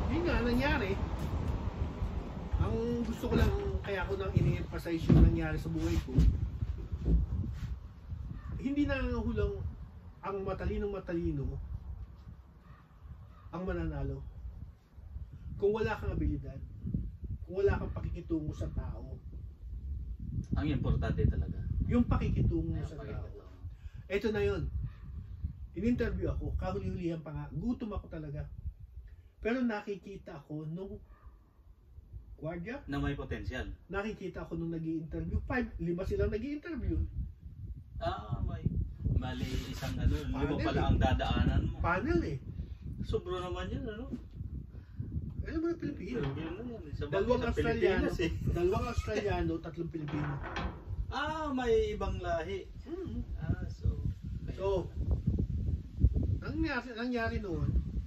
Yun nga, nangyari. Ang gusto ko lang, kaya ko nang ini-emphasize yung nangyari sa buhay ko. Hindi nangangahulang ang matalino ang mananalo. Kung wala kang abilidad, kung wala kang pakikitungo sa tao. Ang importante talaga. Yung pakikitungo sa tao. Ito na yun. In-interview ako, kahuli-hulihan pa nga, gutom ako talaga. Pero nakikita ako nung gwardiya, Na may potential. nakikita ako nung nag-i-interview, 5 silang nag-i-interview. May mali isang ano, 5 Panel pala eh. ang dadaanan mo. Panel eh. Sobro naman yun, ano? Alam mo na Pilipino. Pero yun na yan. Sa Dalawang sa Australiano, Pilipinas, eh. dalawang Australiano, 3 Pilipino. May ibang lahi. So, nangyari noon,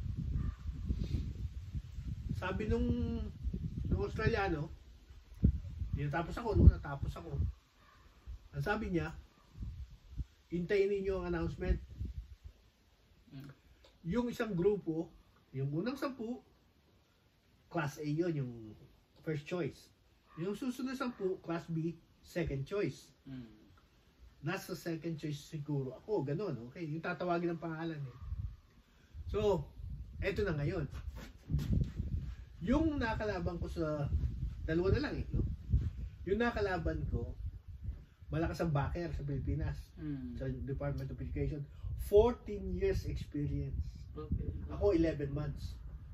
sabi nung Australiano, natapos ako. Ang sabi niya, hintayin ninyo ang announcement. Yung isang grupo, yung unang 10, Class A yun, yung first choice. Yung susunod 10, Class B, second choice. Nasa second choice siguro ako, ganun, okay? Yung tatawagin ng pangalan eh. So, eto na ngayon. Yung nakalaban ko sa, dalawa na lang eh, no? Yung nakalaban ko, malakas ang backer sa Pilipinas, sa Department of Education. 14 years experience. Okay. Ako 11 months.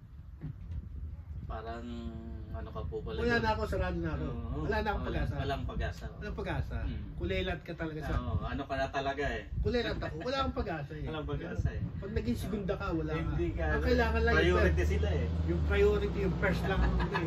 Parang ano ka po pala. Wala na ako, sarado na ako. Wala na akong pag-asa. Walang pag-asa. Walang pag-asa. Kulelat ka talaga sa... Ano ka na talaga eh. Kulelat ako. Wala akong pag-asa eh. Walang pag-asa eh. Pag naging segunda ka, wala ka. Hindi ka. Ang kailangan lang priority sila eh. yung priority, yung first lang ang eh.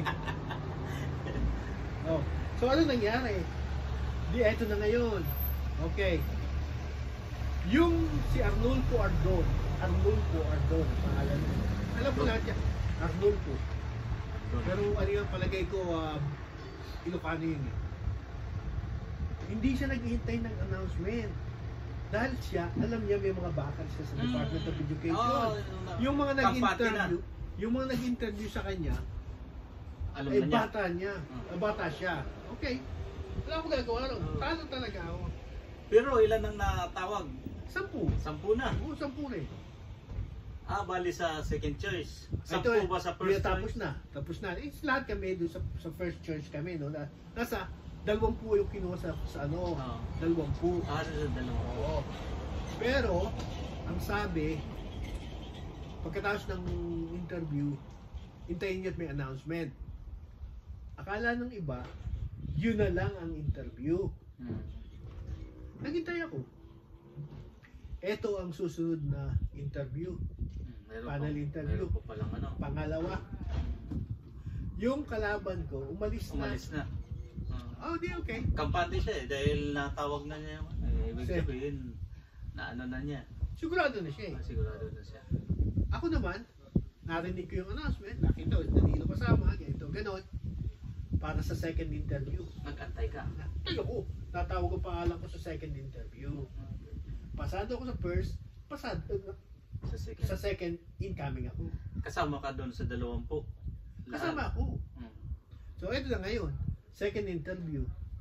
Oh. So ano nangyari? Di, eto na ngayon. Okay. Yung si Arnulfo Ardon, pangalan mo. Alam mo lahat yan. Arnulfo. Pero ano yung palagay ko, Ilocano yun eh. Hindi siya naghihintay ng announcement. Dahil siya, alam niya may mga bakal siya sa Department of Education. Yung mga nag-interview sa kanya, alam ay na niya. bata niya. Bata siya. Okay. Wala akong gagawa lang. Talo talaga ako. Pero ilan ang natawag? 10. 10 na. Oo, 10 eh. Bali sa second choice. 10 Ito ba sa first tapos choice? Tapos na. Lahat kami doon sa first choice kami. No? Nasa 20 yung kinuha sa ano. 20. Sa dalawa. Oo. Pero, ang sabi, pagkatapos ng interview, hintayin niyo at may announcement. Akala ng iba, yun na lang ang interview. Naghintay ako. Ito ang susunod na interview. Panel interview. Meron pa palang ano. Pangalawa. Yung kalaban ko, umalis na. Oh, di okay. Kampante siya eh. Dahil natawag na niya yung ibig Kasi- sabihin na ano na niya. Sigurado na siya eh. Sigurado na siya. Ako naman, narinig ko yung announcement. Nakita, Danilo kasama, ganito, ganon. Para sa second interview. Nag-antay ka. Ayoko, tatawag ko pangalan ko sa second interview. Pasado ako sa first, Sa sa second, incoming ako. Kasama ka doon sa 20. Kasama ako. So, ito na ngayon. Second interview.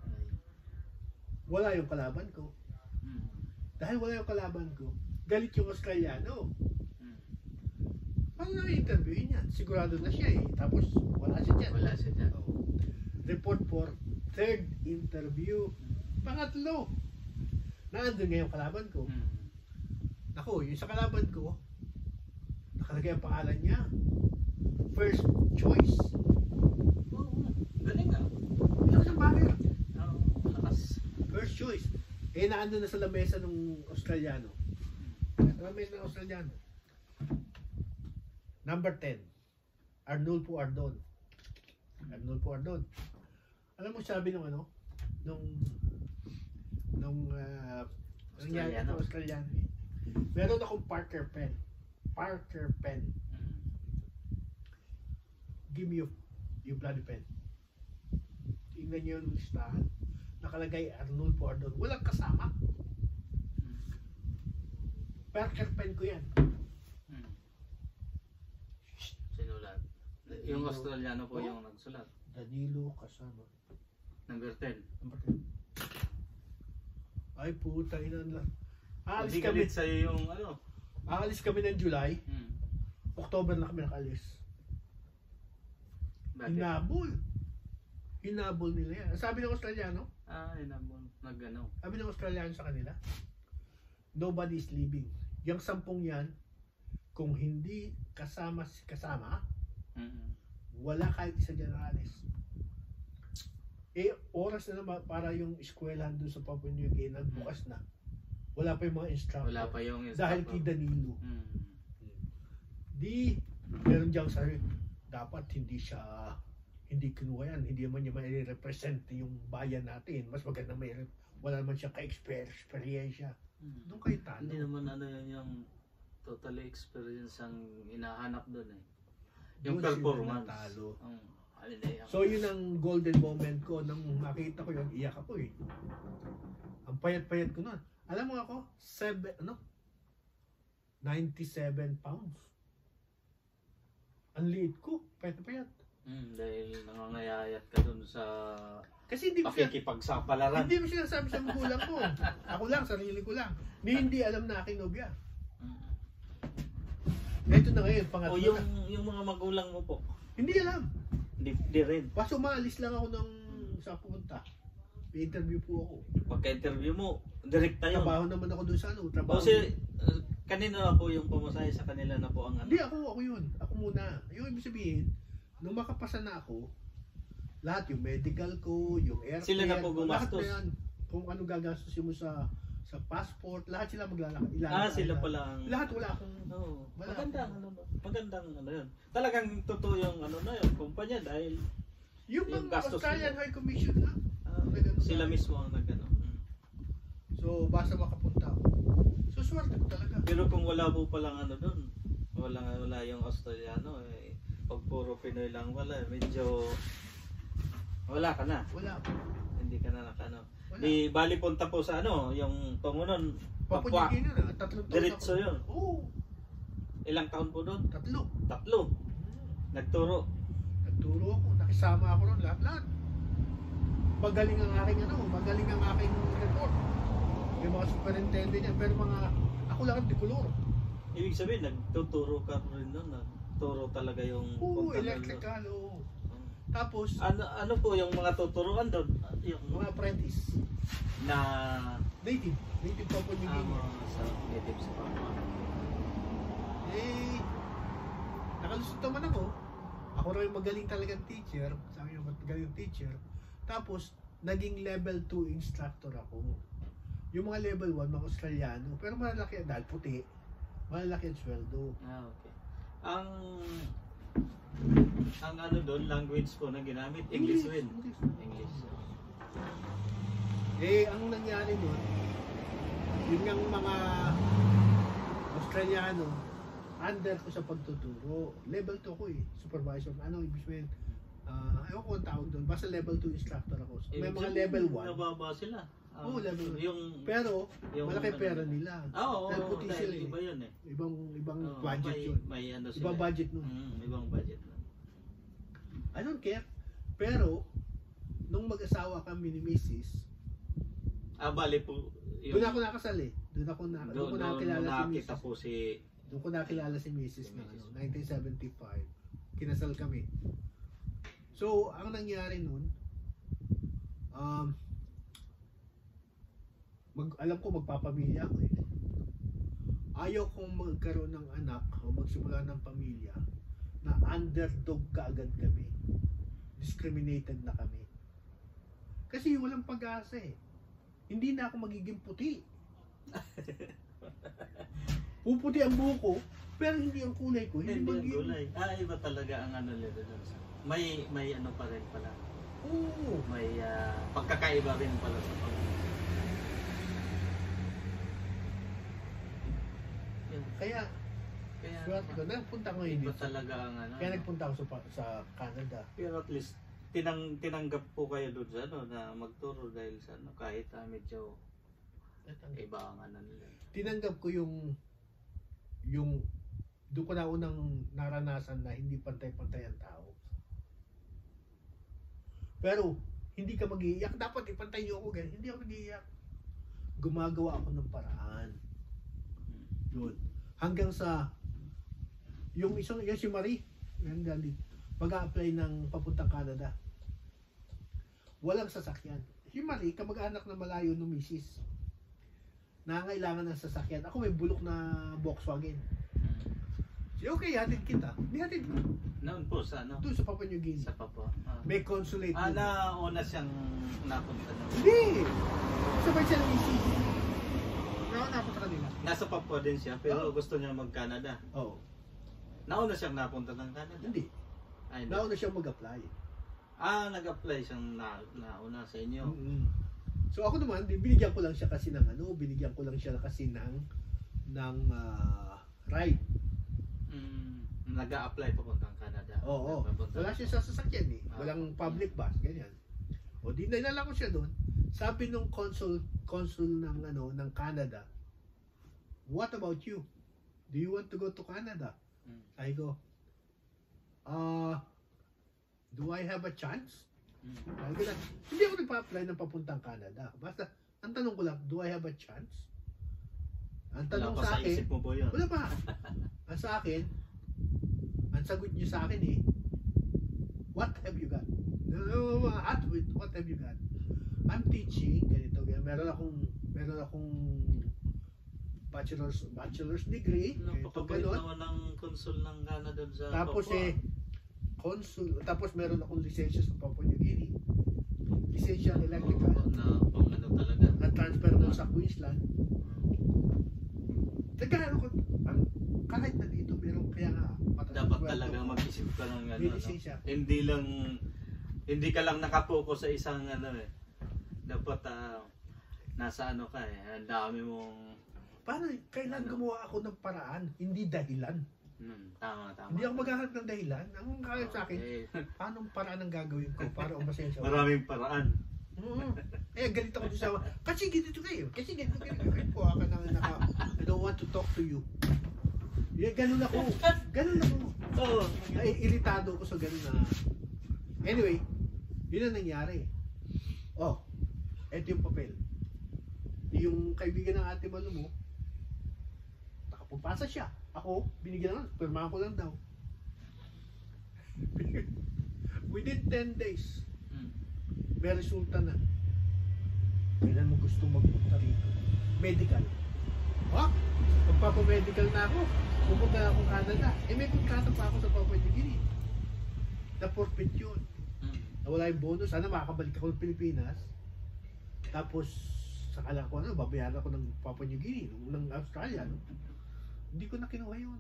Wala yung kalaban ko. Dahil wala yung kalaban ko, galit yung Australiano. Paano na interviewin niya? Sigurado na siya eh. Tapos, wala siya dyan. Wala siya dyan. Report for third interview. Pangatlo. Naandun nga yung kalaban ko. Ako, yung sa kalaban ko, nakalagay ang pangalan niya. First choice. Galing ah. Lakas ang bagay. Lakas. First choice. Eh, naandun na sa lamesa ng Australiano. Sa lamesa ng Australiano. Number 10. Arnulfo Ardon. Alam mo sabi nung ano? Nung Australiano. Australiano eh. Meron akong Parker pen. Give me your bloody pen. Tingnan niyo yung listahan. Nakalagay Arnulfo Ardon. Walang kasama. Parker pen ko yan. Sinulat. Yung Australiano po Oh. yung nagsulat. Danilo kasama. Number 10. Number 10. Ay puta, inan lang. Aalis Hindi kami. galit sa'yo yung ano. Aalis kami ng July. Hmm. October na kami nakalis. Bakit? Hinabol nila yan. Sabi ng Australiano, Yun ang nag-ano. sabi ng Australiano sa kanila, nobody is leaving. Yung 10 yan, kung hindi kasama, Mm-hmm. wala kahit isa dyan na alis. Oras na naman para yung eskwelahan doon sa Papua New Guinea bukas na. Wala pa yung mga instructor. Wala pa yung Dahil kay Danilo. Hmm. Di, meron diyang sabi, dapat hindi kinuha yan. Hindi naman niya mai-represent yung bayan natin. Mas maganda wala naman siya ka-experiensya. Doon kayo talo. Hindi naman ano yun yung total experience ang hinahanap doon eh. Yung Doon sila performance. natalo. Haliday ako. So yun ang golden moment ko. Nang makita ko yun, iyak ako eh. Ang payat-payat ko nun. Alam mo ako, 97 pounds. Ang liit ko, payat-payat. Dahil nangangayayat ka doon sa Kasi hindi ko siya, pakikipagsapalaran. hindi mo sinasabi sa magulang ko. Ako lang, sarili ko lang. Hindi alam na aking nobya. Ito na ngayon, O pangatlo yung, na. yung mga magulang mo po, Hindi alam. di rin. Basta umalis lang ako sa pumunta. May interview po ako. Pagka-interview mo, direkta yun. Trabaho naman ako doon sa ano. O Trabaho. kanino na po yung pamasahe sa kanila na po ang ano? Hindi, ako yun. Ako muna. Yung ibig sabihin, nung makapasa na ako, lahat yung medical ko, yung airfare, Sila na po gumastos. lahat na yan. Kung ano gagastusin mo sa passport, lahat sila maglalakad. Sila pala ang... Lahat wala akong... Oo. Wala Magandang akong- ano, magandang ano yun. Talagang totoo yung ano na yun, kumpanya dahil Yung yung mga gastos Australian nila. High Commission na. sila mismo ang nagano. So, basta makapunta ako. So, swerte ko talaga. Pero kung wala po palang ano doon, wala yung Australiano eh. Pag puro Pinoy lang wala, medyo wala ka na. Wala. Hindi ka na nakano. Wala. Di bali punta po sa ano, yung tungunon, Papua. Papunigin na. 3 taon Diretso ako. yun. Oo. Ilang taon po doon? 3. 3. Nagturo. Nagturo ako. Nakisama ako ron. Lahat. Magaling ang aking magaling ang aking report. Yung mga superintendent niya. Pero ako lang ang dikulor. Ibig sabihin, nagtuturo ka rin doon. Nagturo talaga yung Oo, punta doon. electrical. Oo. Tapos, Ano po yung mga tuturuan doon? Yung mga apprentice. na Native. Native Papua New Guinea. sa native sa Papua. Nakalusot naman ako. Ako rin magaling talagang teacher. Sabi niya, magaling teacher. Tapos, naging level 2 instructor ako. Yung mga level 1, mga Australiano. Pero malalaki, dahil puti, malalaki ang sweldo. Okay. Ang ano doon, language po na ginamit, English rin. English. Ang nangyari doon, yun ng mga Australiano, under ko sa pagtuturo. Level 2 ko Supervisor. Ano ibig sabihin? Ayaw ko ang tawag doon. Basta level 2 instructor ako. So, may mga level 1. Nababa sila. Oo, level 1. Yung, Pero, yung malaki ano, pera nila. Oo, Dahil puti dahil sila iba yun eh. Ibang Oo, budget may, yun. May ano sila. Ibang budget nun. Ibang budget nun. I don't care. Pero, nung mag-asawa kami ni Mrs., Bali po. doon ako nakasal eh. Doon ko nakilala si nakita Mrs. po si... Doon ko nakilala si Mrs. na 1975. Kinasal kami. So, ang nangyari nun, alam ko magpapamilya ako eh. Ayaw kong magkaroon ng anak o magsimula ng pamilya na underdog kaagad kami. Discriminated na kami. Kasi walang pag-asa eh. Hindi na ako magiging puti. Puputi ang buhok ko, pero hindi ang kulay ko. Hindi ang magiging- gulay. Iba talaga ang ano nila doon. May ano pa rin pala. Oo. May pagkakaiba rin pala sa pamilya. Kaya, swerte ko. Nagpunta ko ngayon Iba dito. talaga ang ano. Kaya nagpunta ako sa Canada. Pero at least tinanggap po kayo doon sa ano na magturo dahil sa ano kahit medyo iba ang ano nila. Tinanggap ko yung Doon ko na unang naranasan na hindi pantay-pantay ang tao. Pero, hindi ka mag-iiyak. Dapat ipantay niyo ako ganyan. Hindi ako mag-iiyak. Gumagawa ako ng paraan. Yun. Hanggang sa, yung isang, yan si Marie, yan galing, mag-a-apply ng papuntang Canada. Walang sasakyan. Si Marie, kamag-anak na malayo ng misis. Nangailangan ng sasakyan. Ako may bulok na Volkswagen. Sige, okay, hatid kita. Hindi hatid ko. Noon po sa ano? Doon sa Papua New Guinea. Sa Papua. May consulate. doon. Nauna siyang napunta na. Hindi! Sabay siya ng misis. Nakakapot sa kanila. Nasa Papua din siya, pero gusto niya mag-Canada. Oo. Nauna siyang napunta ng Canada. Hindi. Ay, hindi. Nauna siyang mag-apply. Nag-apply siyang nauna sa inyo. So ako naman, binigyan ko lang siya kasi ng ano, binigyan ko lang siya kasi ng ride. Nag-a-apply papuntang Canada. Oo. Wala siya sa sasakyan eh. Walang public bus, ganyan. O di nilala ko siya doon. Sabi nung consul ng Canada, "What about you? Do you want to go to Canada?" I go, "Do I have a chance?" Sabi ko lang, hindi ako nagpa-apply ng papuntang Canada. Basta, ang tanong ko lang, do I have a chance? Ang tanong sa akin, isip mo po yun. wala pa. Ang sa akin, ang sagot niyo sa akin eh, what have you got? What have you got? I'm teaching, ganito, ganyan. Meron akong bachelor's degree. Napakabait naman ng consul ng Canada sa Tapos Papua. Tapos meron akong lisensya sa Papua New Guinea. Lisensya ng electrical. Na pang ano talaga. Na-transfer mo sa Queensland. Nagkaroon ko, kahit na dito, meron kaya nga. Dapat talagang mag-isip ka ng ano. May lisensya. Hindi ka lang nakapokus sa isang ano eh. Dapat nasa ano ka eh. Ang dami mong... Paano, kailan gumawa ako ng paraan, hindi dahilan. Tama. Hindi ako maghahanap ng dahilan. Ang kaya sa akin, anong paraan ang gagawin ko para umasen siya? Maraming paraan. Ganito ko sa kasi ganito kayo. Kasi ganito kayo. Po ka nang I don't want to talk to you. Ganun ako. Oo. Iritado ko sa ganun na. Anyway, yun ang nangyari. Eto yung papel. Yung kaibigan ng ate Malu mo, nakapupasa siya. Ako, binigyan lang, pirmahan ko lang daw. Within 10 days, may resulta na. Kailan mo gusto magpunta rito? Medical. Magpapamedical na ako. Pupunta na akong Canada. May kontrata pa ako sa Papua New Guinea. Na-forfeit yun. Nawala yung bonus. Sana makakabalik ako ng Pilipinas. Tapos, sakala ko babayaran ako ng Papua New Guinea, ng Australia. Hindi ko na kinuha yun.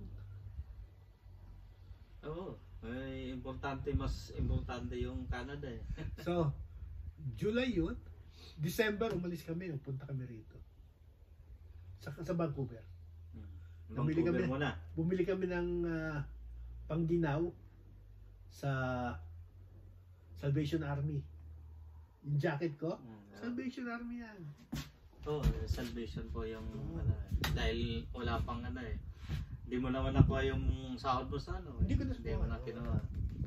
Oo. Mas importante yung Canada eh. So, July yun. December, umalis kami. Nagpunta kami rito. Sa Vancouver. Bumili kami ng pangginaw sa Salvation Army. Yung jacket ko, Salvation Army yan. Salvation po yung dahil wala pang ano eh. Hindi mo naman nakuha yung sahod mo sa ano. Hindi ko mo na kinuha.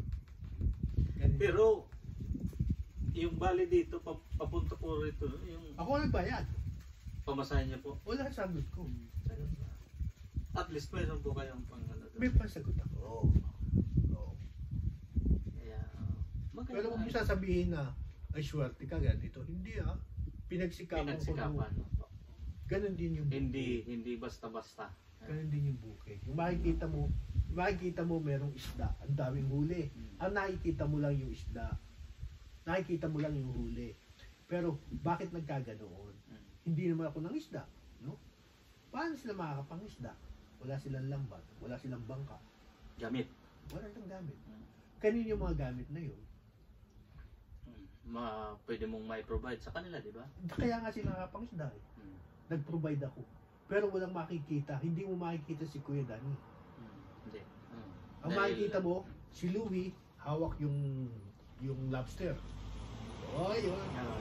Pero yung bali dito papunta po rito yung ako nagbayad. Pamasahin niya po. Wala sagot ko. At least mayroon po kayong pang ano. May pasagot ako. Kaya pero kung bisa sabihin na ay swerte ka ganito, hindi pinagsikapan ko. Ganun din yung buke. Hindi basta-basta. Ganun din yung buke. Yung makikita mo merong isda, ang daming huli. Ang nakikita mo lang yung isda. Nakikita mo lang yung huli. Pero bakit nagkaganoon? Hindi naman ako ng isda, no? Paano sila makakapangisda? Wala silang lambat, wala silang bangka. Gamit. Wala silang gamit. Kanino yung mga gamit na yun? Pwede mong mai-provide sa kanila, di ba? Kaya nga sila nakapangisda eh. Nag-provide ako. Pero walang makikita. Hindi mo makikita si Kuya Danny. Hindi. Ang makikita mo, si Louie, hawak yung lobster. Yun.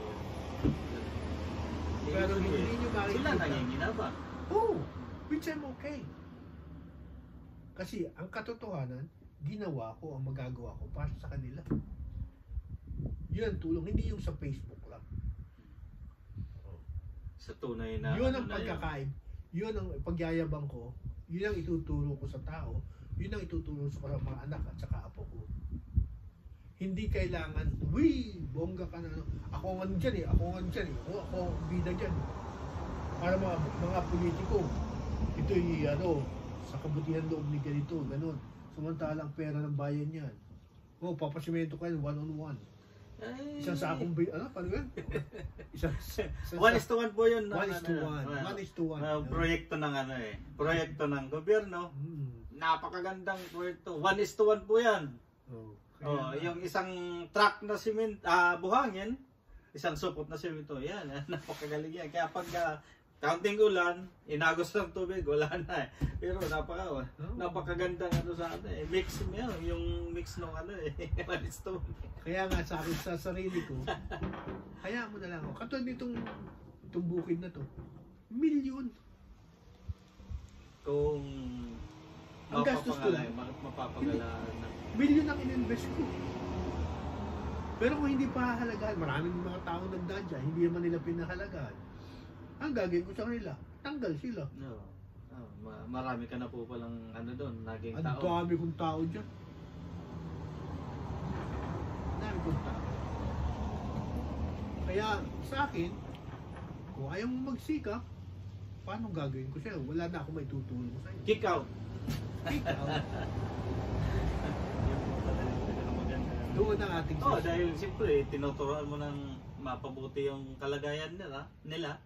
Pero hindi nyo makikita. Sila nangingina ba? Which I'm okay. Kasi ang katotohanan, ginawa ko ang magagawa ko para sa kanila. Yun ang tulong, hindi yung sa Facebook lang. Sa tunay na Yun ano ang na pagkakaib. Yun ang pagyayabang ko. Yun ang ituturo ko sa tao. Yun ang ituturo ko sa mga anak at saka apo ko. Hindi kailangan, bongga ka na. Ako nga dyan eh. Ako bida dyan. Para mga politiko, ito'y sa kabutihan loob ni ganito, ganun. Samantalang pera ng bayan yan. Papasimento kayo, one-on-one. Ay, Isang sakong, paano yan? Isang 1:1 po yun. 1:1. Proyekto ng proyekto ng gobyerno. Hmm. Napakagandang proyekto. 1:1 po yan. Yung isang truck na buhangin, isang supot na simento, yan. Napakagaling yan. Kaya pag counting ulan, inagos ng tubig, wala na eh. Pero napakagandang mix mo yung mix ng 1:1. Kaya nga sa akin, sa sarili ko, hayaan mo na lang ako. Katulad nitong bukid na to, milyon. Kung Ang gastos ko lang. mapapagalaan na. Milyon ang in-invest ko. Pero kung hindi pa hahalagaan, maraming mga tao nagdaan dyan, hindi naman nila pinahalagaan. Ang gagawin ko sa kanila, tanggal sila. No. Marami ka na po palang doon, naging Ang tao. dami kong tao dyan. Dami kong tao. Kaya sa akin, kung ayaw mo magsikap, paano gagawin ko sa'yo? Wala na ako may tutulong sa'yo. Kick out. Ikaw, doon ang ating Dahil siyempre, tinuturuan mo ng mapabuti yung kalagayan nila.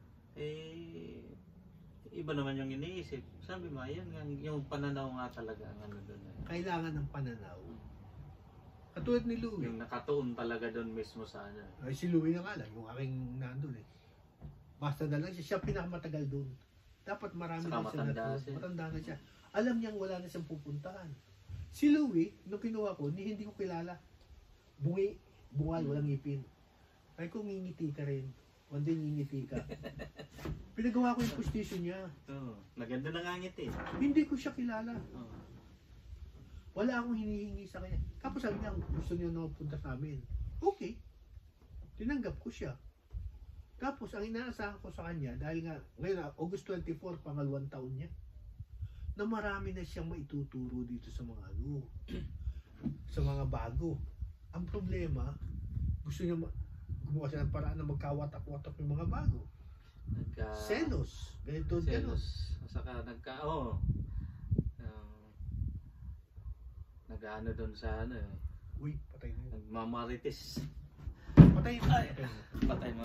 Iba naman yung iniisip. Sabi mo, yan, yung pananaw nga talaga ang doon. kailangan ng pananaw. Katulad ni Louie. Yung nakatuon talaga doon mismo sa Ay, si Louie na nga lang, yung aking nandun eh. Basta na lang siya pinakamatagal doon. Dapat marami Saka na siya matanda siya. matanda na siya. Alam niyang wala na siyang pupuntahan. Si Louie, nung kinuha ko, hindi ko kilala. Bungal, walang ngipin. Ay kung ngingiti ka rin. One day ngingiti ka. Pinagawa ko yung postisyon niya. Naganda na nga ngiti. Hindi ko siya kilala. Wala akong hinihingi sa kanya. Tapos sabi niya, gusto niya na punta sa amin. Okay. Tinanggap ko siya. Tapos ang inaasahan ko sa kanya, dahil nga, ngayon August 24, pangalawang taon niya, na marami na siyang maituturo dito sa mga sa mga bago. Ang problema, gusto niya gumawa siya ng paraan na magkawatak-watak yung mga bago. Selos. Ganito, ganun. Saka nag-ano doon sa Uy, patay na yun. nagmamarites. Patay na. Patay na.